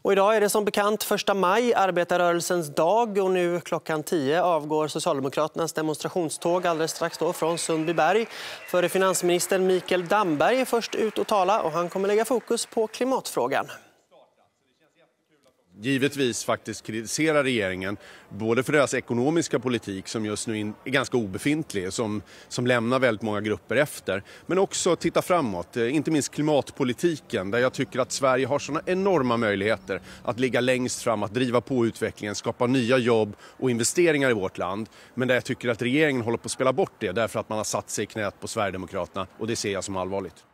Och idag är det som bekant 1 maj, arbetarrörelsens dag, och nu klockan 10 avgår Socialdemokraternas demonstrationståg alldeles strax då från Sundbyberg. Före finansminister Mikael Damberg är först ut och tala och han kommer lägga fokus på klimatfrågan. Givetvis faktiskt kritisera regeringen både för deras ekonomiska politik som just nu är ganska obefintlig, som lämnar väldigt många grupper efter, men också titta framåt, inte minst klimatpolitiken där jag tycker att Sverige har sådana enorma möjligheter att ligga längst fram, att driva på utvecklingen, skapa nya jobb och investeringar i vårt land, men där jag tycker att regeringen håller på att spela bort det därför att man har satt sig i knät på Sverigedemokraterna, och det ser jag som allvarligt.